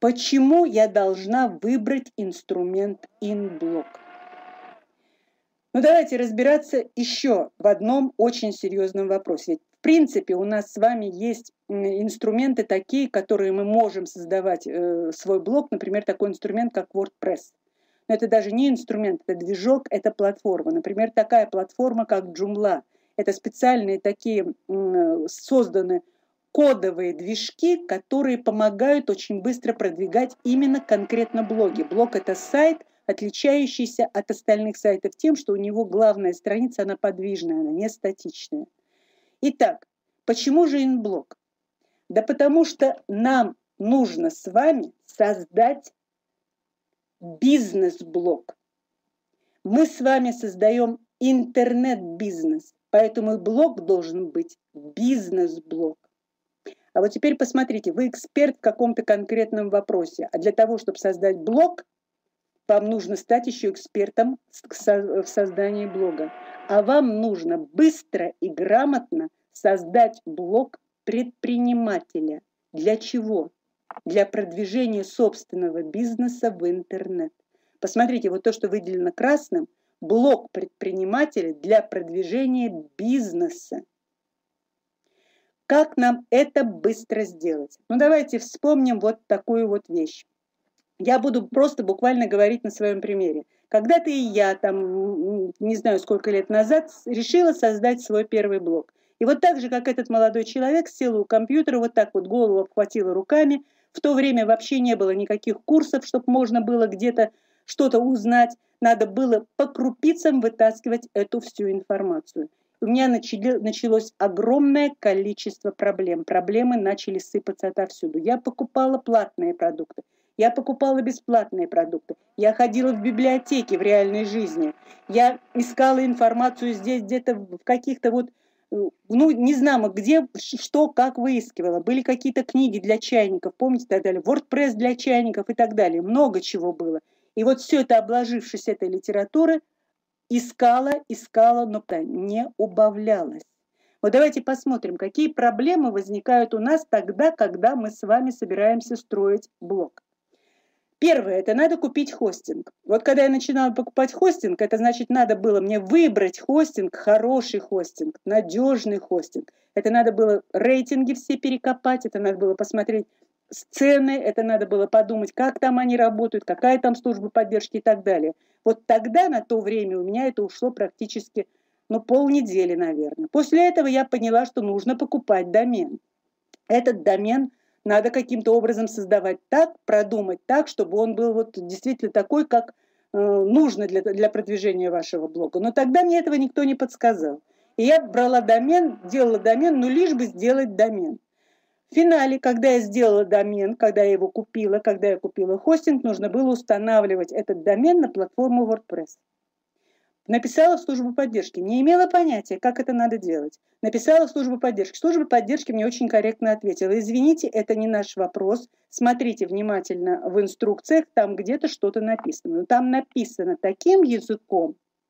Почему я должна выбрать инструмент InBlock? Ну, давайте разбираться еще в одном очень серьезном вопросе. Ведь, в принципе, у нас с вами есть инструменты такие, которые мы можем создавать свой блог, например, такой инструмент, как WordPress. Но это даже не инструмент, это движок, это платформа. Например, такая платформа, как Joomla. Это специальные такие созданы кодовые движки, которые помогают очень быстро продвигать именно конкретно блоги. Блог – это сайт, отличающийся от остальных сайтов тем, что у него главная страница, она подвижная, она не статичная. Итак, почему же InBlock? Да потому что нам нужно с вами создать бизнес-блог. Мы с вами создаем интернет-бизнес, поэтому и блог должен быть бизнес-блог. А вот теперь посмотрите, вы эксперт в каком-то конкретном вопросе, а для того, чтобы создать блог, вам нужно стать еще экспертом в создании блога. А вам нужно быстро и грамотно создать блог предпринимателя. Для чего? Для продвижения собственного бизнеса в интернет. Посмотрите, вот то, что выделено красным, блог предпринимателя для продвижения бизнеса. Как нам это быстро сделать? Ну, давайте вспомним вот такую вот вещь. Я буду просто буквально говорить на своем примере. Когда-то и я, там, не знаю, сколько лет назад, решила создать свой первый блог. И вот так же, как этот молодой человек, села у компьютера, вот так вот голову обхватила руками. В то время вообще не было никаких курсов, чтобы можно было где-то что-то узнать. Надо было по крупицам вытаскивать эту всю информацию. У меня началось огромное количество проблем. Проблемы начали сыпаться отовсюду. Я покупала платные продукты. Я покупала бесплатные продукты. Я ходила в библиотеки в реальной жизни. Я искала информацию здесь, где-то в каких-то вот, ну, не знаю, где, что, как выискивала. Были какие-то книги для чайников, помните, и так далее. WordPress для чайников и так далее. Много чего было. И вот все это, обложившись этой литературой, искала, но не убавлялась. Вот давайте посмотрим, какие проблемы возникают у нас тогда, когда мы с вами собираемся строить блог. Первое, это надо купить хостинг. Вот когда я начинала покупать хостинг, это значит, надо было мне выбрать хостинг, хороший хостинг, надежный хостинг. Это надо было рейтинги все перекопать, это надо было посмотреть цены, это надо было подумать, как там они работают, какая там служба поддержки и так далее. Вот тогда, на то время, у меня это ушло практически, полнедели, наверное. После этого я поняла, что нужно покупать домен. Этот домен надо каким-то образом создавать так, продумать так, чтобы он был вот действительно такой, как нужно для продвижения вашего блога. Но тогда мне этого никто не подсказал. И я брала домен, делала домен, лишь бы сделать домен. В финале, когда я сделала домен, когда я его купила, когда я купила хостинг, нужно было устанавливать этот домен на платформу WordPress. Написала в службу поддержки, не имела понятия, как это надо делать. Написала в службу поддержки. Служба поддержки мне очень корректно ответила: извините, это не наш вопрос, смотрите внимательно в инструкциях, там где-то что-то написано. Но там написано таким языком,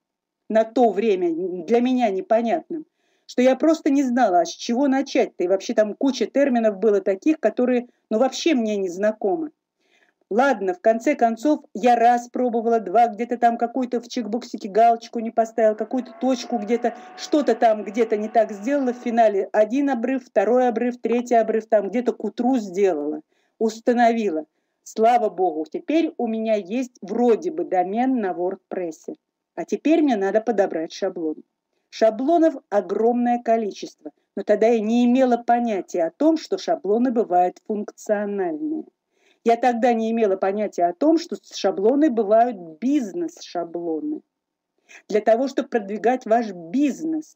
на то время для меня непонятным, что я просто не знала, с чего начать-то. И вообще там куча терминов было таких, которые, вообще мне не знакомы. Ладно, в конце концов, я раз пробовала, два, где-то там какую-то в чекбоксике галочку не поставила, какую-то точку где-то, что-то там где-то не так сделала. В финале один обрыв, второй обрыв, третий обрыв, там где-то к утру сделала, установила. Слава богу, теперь у меня есть вроде бы домен на WordPress. А теперь мне надо подобрать шаблон. Шаблонов огромное количество, но тогда я не имела понятия о том, что шаблоны бывают функциональные. Я тогда не имела понятия о том, что шаблоны бывают бизнес-шаблоны. Для того, чтобы продвигать ваш бизнес.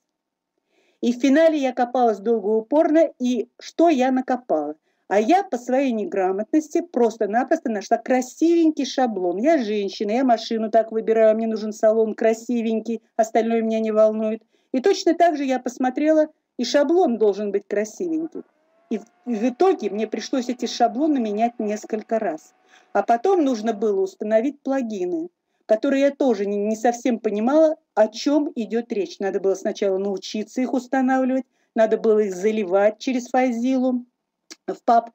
И в финале я копалась долго и упорно, и что я накопала? А я по своей неграмотности просто-напросто нашла красивенький шаблон. Я женщина, я машину так выбираю, мне нужен салон красивенький, остальное меня не волнует. И точно так же я посмотрела, и шаблон должен быть красивенький. И в итоге мне пришлось эти шаблоны менять несколько раз. А потом нужно было установить плагины, которые я тоже не совсем понимала, о чем идет речь. Надо было сначала научиться их устанавливать, надо было их заливать через FileZilla в папку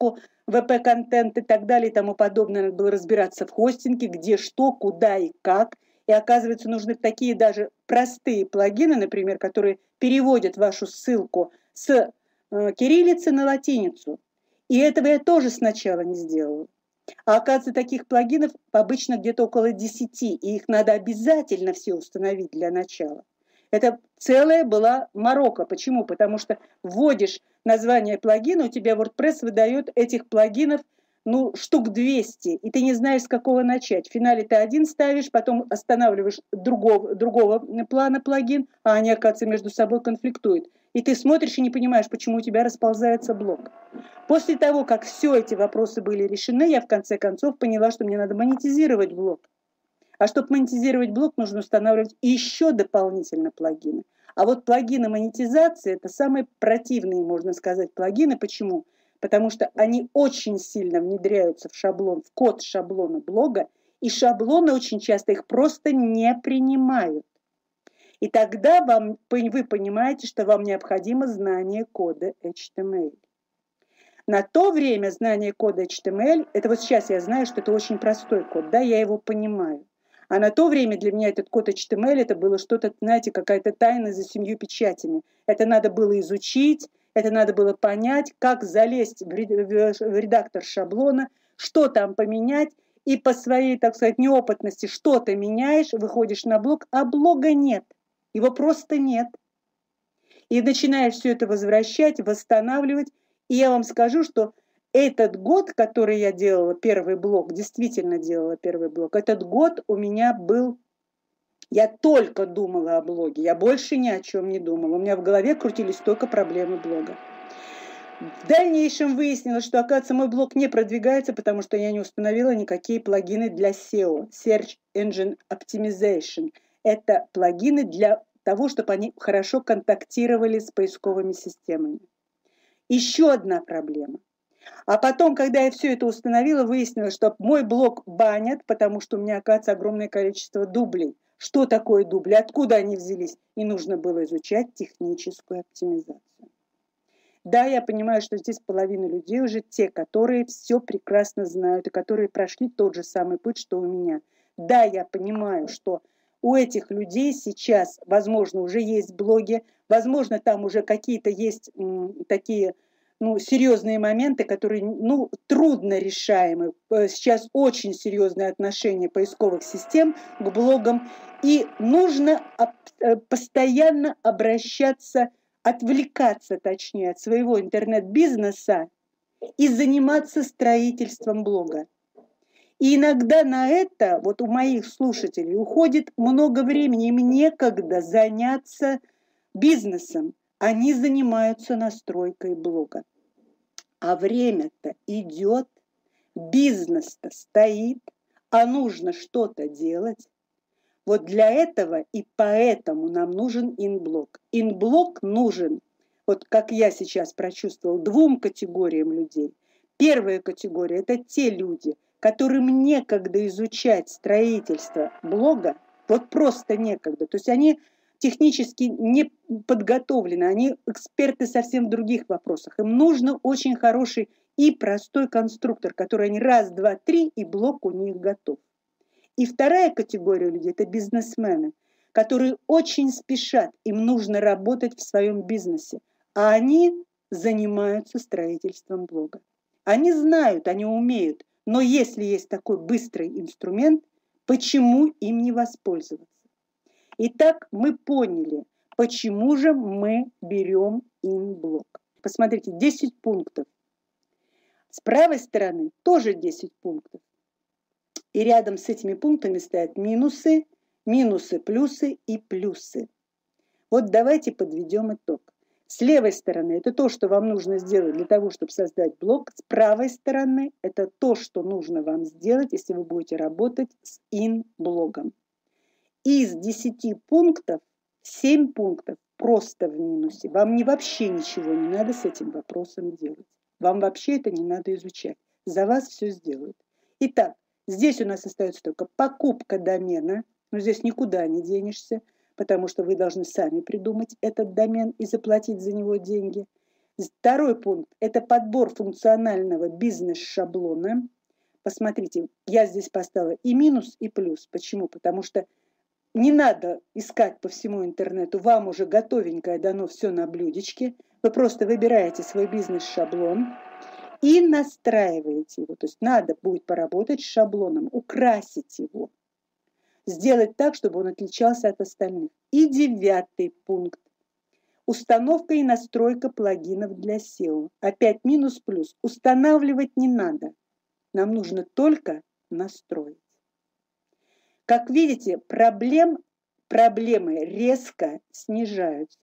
VP-контент и так далее и тому подобное. Надо было разбираться в хостинге, где что, куда и как. И оказывается, нужны такие даже простые плагины, например, которые переводят вашу ссылку с кириллицы на латиницу. И этого я тоже сначала не сделала. А оказывается, таких плагинов обычно где-то около 10, и их надо обязательно все установить для начала. Это целая была морока. Почему? Потому что вводишь название плагина, у тебя WordPress выдает этих плагинов штук 200, и ты не знаешь, с какого начать. В финале ты один ставишь, потом останавливаешь другого плана плагин, а они, оказывается, между собой конфликтуют. И ты смотришь и не понимаешь, почему у тебя расползается блок. После того, как все эти вопросы были решены, я в конце концов поняла, что мне надо монетизировать блок. А чтобы монетизировать блок, нужно устанавливать еще дополнительно плагины. А вот плагины монетизации – это самые противные, можно сказать, плагины. Почему? Потому что они очень сильно внедряются в шаблон, в код шаблона блога, и шаблоны очень часто их просто не принимают. И тогда вы понимаете, что вам необходимо знание кода HTML. На то время знание кода HTML, это вот сейчас я знаю, что это очень простой код, да, я его понимаю. А на то время для меня этот код HTML, это было что-то, знаете, какая-то тайна за 7 печатями. Это надо было изучить, это надо было понять, как залезть в редактор шаблона, что там поменять, и по своей, так сказать, неопытности что-то меняешь, выходишь на блог, а блога нет. Его просто нет. И начинаешь все это возвращать, восстанавливать. И я вам скажу, что этот год, который я делала первый блог, действительно делала первый блог, этот год у меня был... Я только думала о блоге, я больше ни о чем не думала. У меня в голове крутились только проблемы блога. В дальнейшем выяснилось, что, оказывается, мой блог не продвигается, потому что я не установила никакие плагины для SEO, Search Engine Optimization. Это плагины для того, чтобы они хорошо контактировали с поисковыми системами. Еще одна проблема. А потом, когда я все это установила, выяснилось, что мой блог банят, потому что у меня, оказывается, огромное количество дублей. Что такое дубли? Откуда они взялись? И нужно было изучать техническую оптимизацию. Да, я понимаю, что здесь половина людей уже те, которые все прекрасно знают и которые прошли тот же самый путь, что у меня. Да, я понимаю, что у этих людей сейчас, возможно, уже есть блоги, возможно, там уже какие-то есть такие серьезные моменты, которые трудно решаемы. Сейчас очень серьезное отношение поисковых систем к блогам, и нужно постоянно обращаться, отвлекаться, точнее, от своего интернет-бизнеса и заниматься строительством блога. И иногда на это, вот у моих слушателей, уходит много времени, им некогда заняться бизнесом. Они занимаются настройкой блога. А время-то идет, бизнес-то стоит, а нужно что-то делать. Вот для этого и поэтому нам нужен инблог. Инблог нужен, вот как я сейчас прочувствовал, двум категориям людей. Первая категория – это те люди, которым некогда изучать строительство блога, вот просто некогда. То есть они технически не подготовлены, они эксперты совсем в других вопросах. Им нужно очень хороший и простой конструктор, который они раз, два, три, и блог у них готов. И вторая категория людей – это бизнесмены, которые очень спешат, им нужно работать в своем бизнесе, а они занимаются строительством блога. Они знают, они умеют, но если есть такой быстрый инструмент, почему им не воспользоваться? Итак, мы поняли, почему же мы берем инблог. Посмотрите, 10 пунктов. С правой стороны тоже 10 пунктов. И рядом с этими пунктами стоят минусы, минусы, плюсы и плюсы. Вот давайте подведем итог. С левой стороны это то, что вам нужно сделать для того, чтобы создать блог. С правой стороны это то, что нужно вам сделать, если вы будете работать с инблогом. Из 10 пунктов 7 пунктов просто в минусе. Вам вообще ничего не надо с этим вопросом делать. Вам вообще это не надо изучать. За вас все сделают. Итак, здесь у нас остается только покупка домена, но здесь никуда не денешься, потому что вы должны сами придумать этот домен и заплатить за него деньги. Второй пункт – это подбор функционального бизнес-шаблона. Посмотрите, я здесь поставила и минус, и плюс. Почему? Потому что не надо искать по всему интернету, вам уже готовенькое дано все на блюдечке. Вы просто выбираете свой бизнес-шаблон и настраиваете его. То есть надо будет поработать с шаблоном, украсить его, сделать так, чтобы он отличался от остальных. И 9 пункт. Установка и настройка плагинов для SEO. Опять минус-плюс. Устанавливать не надо. Нам нужно только настроить. Как видите, проблемы резко снижаются.